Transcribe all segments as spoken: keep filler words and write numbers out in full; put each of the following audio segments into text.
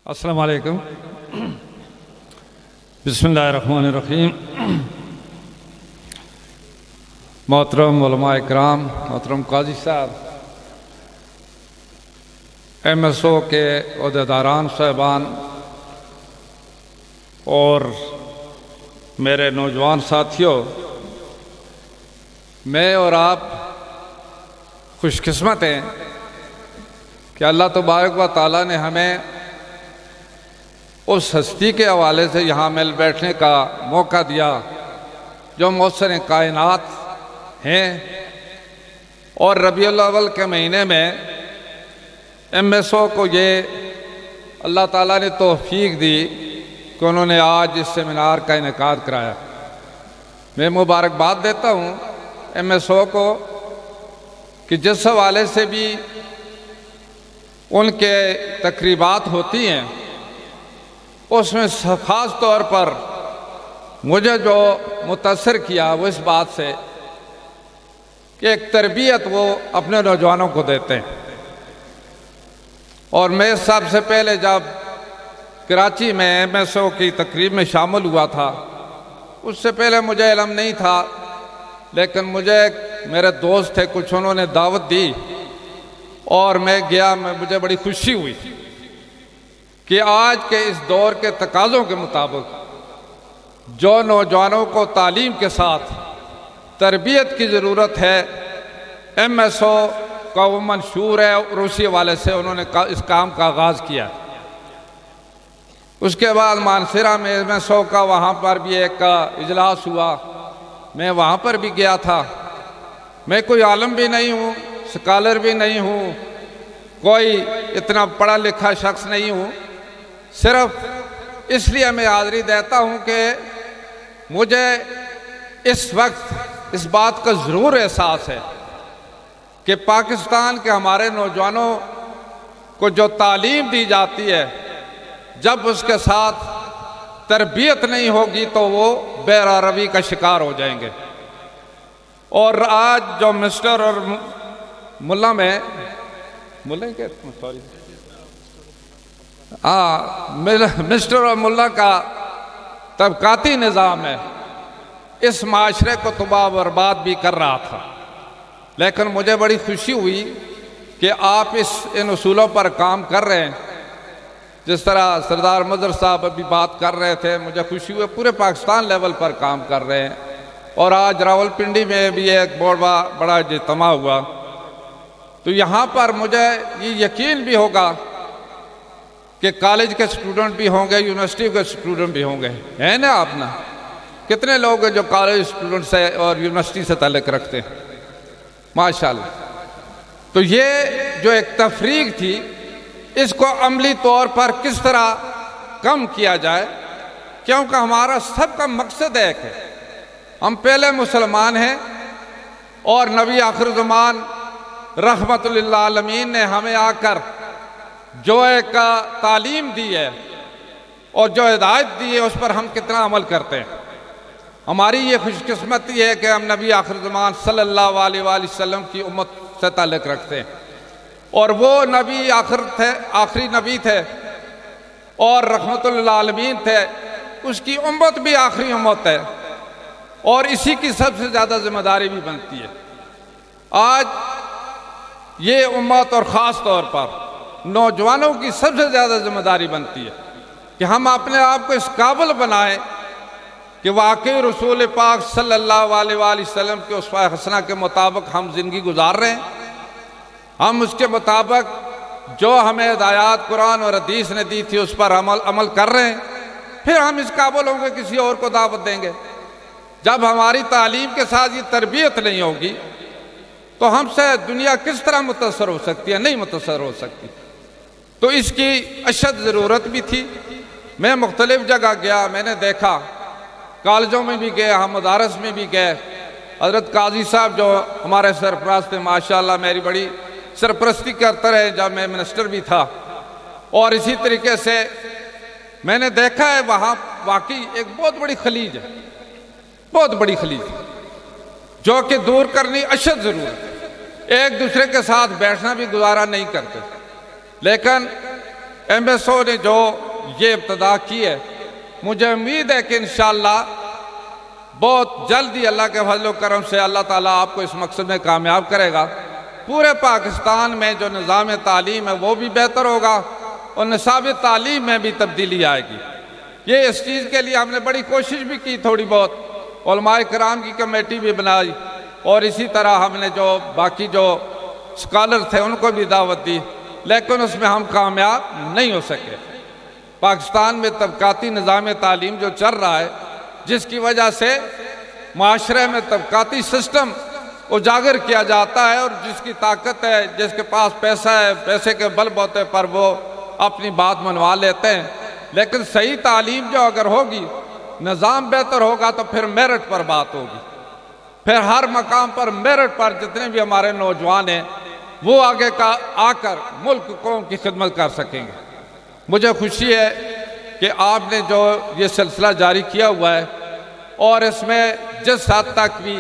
السلام علیکم۔ بسم اللہ الرحمن الرحیم۔ محترم علماء اکرام، محترم قاضی صاحب، ایم ایس او کے عہدیداران صاحبان اور میرے نوجوان ساتھیوں، میں اور آپ خوش قسمت ہیں کہ اللہ تبارک و تعالیٰ نے ہمیں اس ہستی کے حوالے سے یہاں مل بیٹھنے کا موقع دیا جو محسن کائنات ہیں، اور ربیع الاول کے مہینے میں ایم ایس او کو یہ اللہ تعالیٰ نے توفیق دی کہ انہوں نے آج اس سیمینار کا انعقاد کرایا۔ میں مبارکباد دیتا ہوں ایم ایس او کو کہ جس حوالے سے بھی ان کے تقریبات ہوتی ہیں، اس میں خاص طور پر مجھے جو متاثر کیا وہ اس بات سے کہ ایک تربیت وہ اپنے نوجوانوں کو دیتے ہیں۔ اور میں سب سے پہلے جب کراچی میں ایم ایس او کی تقریب میں شامل ہوا تھا، اس سے پہلے مجھے علم نہیں تھا، لیکن مجھے میرے دوست تھے کچھ، انہوں نے دعوت دی اور میں گیا۔ میں مجھے بڑی خوشی ہوئی کہ آج کے اس دور کے تقاضوں کے مطابق جو نوجوانوں کو تعلیم کے ساتھ تربیت کی ضرورت ہے، ایم ایس او کا وہ منشور ہے اور اسی حوالے سے انہوں نے اس کام کا آغاز کیا۔ اس کے بعد مانسہرہ میں ایم ایس او کا وہاں پر بھی ایک اجلاس ہوا، میں وہاں پر بھی گیا تھا۔ میں کوئی عالم بھی نہیں ہوں، سکالر بھی نہیں ہوں، کوئی اتنا پڑھا لکھا شخص نہیں ہوں، صرف اس لیے میں حاضری دیتا ہوں کہ مجھے اس وقت اس بات کا ضرور احساس ہے کہ پاکستان کے ہمارے نوجوانوں کو جو تعلیم دی جاتی ہے، جب اس کے ساتھ تربیت نہیں ہوگی تو وہ بے روی کا شکار ہو جائیں گے۔ اور آج جو مسٹر اور ملا میں ملا کیا سوری ہاں مسٹر اور ملا کا طبقاتی نظام ہے، اس معاشرے کو تباہ و برباد بھی کر رہا تھا، لیکن مجھے بڑی خوشی ہوئی کہ آپ اس ان اصولوں پر کام کر رہے ہیں۔ جس طرح سردار مظہر صاحب ابھی بات کر رہے تھے، مجھے خوشی ہوئی پورے پاکستان لیول پر کام کر رہے ہیں۔ اور آج راول پنڈی میں بھی ایک بڑا بڑا اجتماع ہوا، تو یہاں پر مجھے یہ یقین بھی ہوگا کہ کالج کے اسٹوڈنٹ بھی ہوں گے، یونیورسٹی کے اسٹوڈنٹ بھی ہوں گے، ہے نا؟ آپ نا کتنے لوگ ہیں جو کالج اسٹوڈنٹ سے اور یونیورسٹی سے تعلق رکھتے ہیں؟ ماشاءاللہ۔ تو یہ جو ایک تفریق تھی، اس کو عملی طور پر کس طرح کم کیا جائے، کیونکہ ہمارا سب کا مقصد ایک ہے، ہم پہلے مسلمان ہیں اور نبی آخر زمان رحمت للعالمین نے ہمیں آ کر جو ایک تعلیم دی ہے اور جو ہدایت دی ہے، اس پر ہم کتنا عمل کرتے ہیں۔ ہماری یہ خوش قسمتی ہے کہ ہم نبی آخر زمان صلی اللہ علیہ وآلہ وسلم کی امت سے تعلق رکھتے ہیں، اور وہ نبی آخر تھے، آخری نبی تھے اور رحمت للعالمین تھے، اس کی امت بھی آخری امت ہے، اور اسی کی سب سے زیادہ ذمہ داری بھی بنتی ہے۔ آج یہ امت اور خاص طور پر نوجوانوں کی سب سے زیادہ ذمہ داری بنتی ہے کہ ہم اپنے آپ کو اس قابل بنائیں کہ واقعی رسول پاک صلی اللہ علیہ وآلہ وسلم کے اسوہ حسنہ کے مطابق ہم زندگی گزار رہے ہیں، ہم اس کے مطابق جو ہمیں ہدایات قرآن اور حدیث نے دی تھی اس پر عمل عمل کر رہے ہیں، پھر ہم اس قابل ہوں گے کسی اور کو دعوت دیں گے۔ جب ہماری تعلیم کے ساتھ یہ تربیت نہیں ہوگی تو ہم سے دنیا کس طرح متاثر ہو سکتی ہے؟ نہیں متاثر ہو سکتی۔ تو اس کی اشد ضرورت بھی تھی۔ میں مختلف جگہ گیا، میں نے دیکھا، کالجوں میں بھی گئے، ہم مدارس میں بھی گئے۔ حضرت قاضی صاحب جو ہمارے سرپرست تھے، ماشاءاللہ میری بڑی سرپرستی کرتے رہے جب میں منسٹر بھی تھا، اور اسی طریقے سے میں نے دیکھا ہے وہاں واقعی ایک بہت بڑی خلیج ہے، بہت بڑی خلیج جو کہ دور کرنی اشد ضرورت ہے۔ ایک دوسرے کے ساتھ بیٹھنا بھی گزارا نہیں کرتے، لیکن ایم ایس او نے جو یہ ابتدا کی ہے، مجھے امید ہے کہ انشاءاللہ بہت جلدی اللہ کے فضل و کرم سے اللہ تعالیٰ آپ کو اس مقصد میں کامیاب کرے گا۔ پورے پاکستان میں جو نظام تعلیم ہے وہ بھی بہتر ہوگا اور نصاب تعلیم میں بھی تبدیلی آئے گی۔ یہ اس چیز کے لیے ہم نے بڑی کوشش بھی کی، تھوڑی بہت علماء کرام کی کمیٹی بھی بنائی، اور اسی طرح ہم نے جو باقی جو اسکالر تھے ان کو بھی دعوت دی، لیکن اس میں ہم کامیاب نہیں ہو سکے۔ پاکستان میں طبقاتی نظام تعلیم جو چل رہا ہے، جس کی وجہ سے معاشرے میں طبقاتی سسٹم اجاگر کیا جاتا ہے، اور جس کی طاقت ہے، جس کے پاس پیسہ ہے، پیسے کے بل بوتے پر وہ اپنی بات منوا لیتے ہیں۔ لیکن صحیح تعلیم جو اگر ہوگی، نظام بہتر ہوگا تو پھر میرٹ پر بات ہوگی، پھر ہر مقام پر میرٹ پر جتنے بھی ہمارے نوجوان ہیں وہ آگے کا آ کر ملک قوم کی خدمت کر سکیں گے۔ مجھے خوشی ہے کہ آپ نے جو یہ سلسلہ جاری کیا ہوا ہے، اور اس میں جس حد تک بھی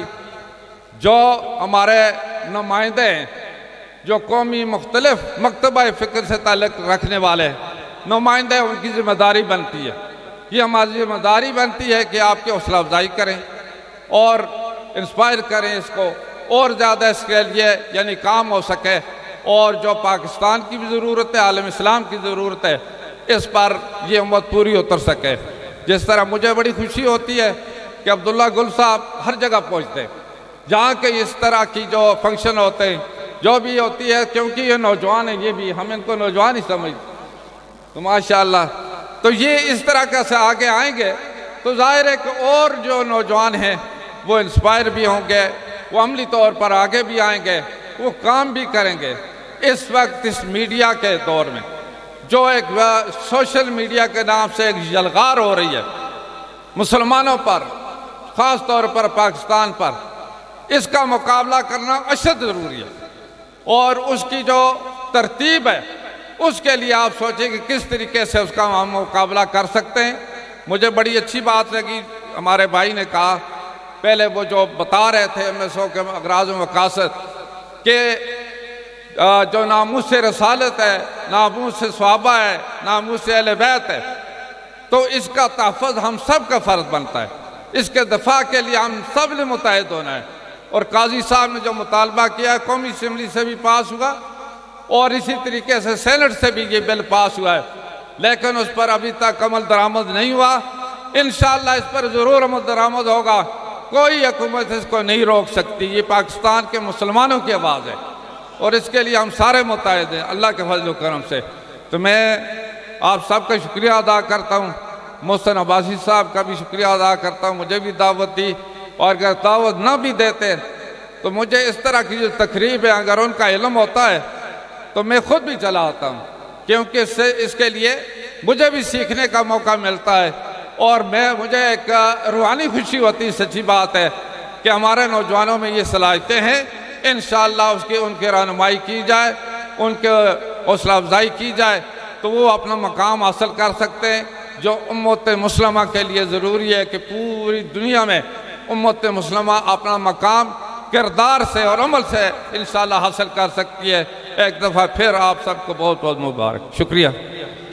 جو ہمارے نمائندے ہیں، جو قومی مختلف مکتبہ فکر سے تعلق رکھنے والے نمائندے، ان کی ذمہ داری بنتی ہے، یہ ہماری ذمہ داری بنتی ہے کہ آپ کی حوصلہ افزائی کریں اور انسپائر کریں اس کو، اور زیادہ اس کے لیے یعنی کام ہو سکے، اور جو پاکستان کی بھی ضرورت ہے، عالم اسلام کی ضرورت ہے، اس پر یہ امت پوری اتر سکے۔ جس طرح مجھے بڑی خوشی ہوتی ہے کہ عبداللہ گل صاحب ہر جگہ پہنچتے ہیں، جہاں کہ اس طرح کی جو فنکشن ہوتے ہیں، جو بھی ہوتی ہے، کیونکہ یہ نوجوان ہیں، یہ بھی ہم ان کو نوجوان ہی سمجھتے، تو ماشاءاللہ تو یہ اس طرح کا سے آگے آئیں گے تو ظاہر ہے کہ اور جو نوجوان ہیں وہ انسپائر بھی ہوں گے، وہ عملی طور پر آگے بھی آئیں گے، وہ کام بھی کریں گے۔ اس وقت اس میڈیا کے دور میں جو ایک سوشل میڈیا کے نام سے ایک یلغار ہو رہی ہے مسلمانوں پر، خاص طور پر پاکستان پر، اس کا مقابلہ کرنا اشد ضروری ہے، اور اس کی جو ترتیب ہے اس کے لیے آپ سوچیں کہ کس طریقے سے اس کا ہم مقابلہ کر سکتے ہیں۔ مجھے بڑی اچھی بات لگی، ہمارے بھائی نے کہا پہلے وہ جو بتا رہے تھے ایم ایس او کے اغراض و مقاصد، کہ جو ناموس رسالت ہے، ناموس صحابہ ہے، ناموس اہل بیت ہے، تو اس کا تحفظ ہم سب کا فرض بنتا ہے، اس کے دفاع کے لیے ہم سب نے متحد ہونا ہے۔ اور قاضی صاحب نے جو مطالبہ کیا ہے، قومی اسمبلی سے بھی پاس ہوا، اور اسی طریقے سے سینٹ سے بھی یہ بل پاس ہوا ہے، لیکن اس پر ابھی تک عمل درآمد نہیں ہوا۔ انشاءاللہ اس پر ضرور عمل درآمد ہوگا، کوئی حکومت اس کو نہیں روک سکتی، یہ پاکستان کے مسلمانوں کی آواز ہے، اور اس کے لیے ہم سارے متحد ہیں اللہ کے فضل و کرم سے۔ تو میں آپ سب کا شکریہ ادا کرتا ہوں، محسن عباسی صاحب کا بھی شکریہ ادا کرتا ہوں، مجھے بھی دعوت دی، اور اگر دعوت نہ بھی دیتے تو مجھے اس طرح کی جو تقریب ہے اگر ان کا علم ہوتا ہے تو میں خود بھی چلا آتا ہوں، کیونکہ اس سے اس کے لیے مجھے بھی سیکھنے کا موقع ملتا ہے، اور میں مجھے ایک روحانی خوشی ہوتی، سچی بات ہے کہ ہمارے نوجوانوں میں یہ صلاحیتیں ہیں۔ انشاءاللہ اس کی ان کی رہنمائی کی جائے، ان کے حوصلہ افزائی کی جائے تو وہ اپنا مقام حاصل کر سکتے ہیں، جو امت مسلمہ کے لیے ضروری ہے کہ پوری دنیا میں امت مسلمہ اپنا مقام کردار سے اور عمل سے انشاءاللہ حاصل کر سکتی ہے۔ ایک دفعہ پھر آپ سب کو بہت بہت مبارک، شکریہ۔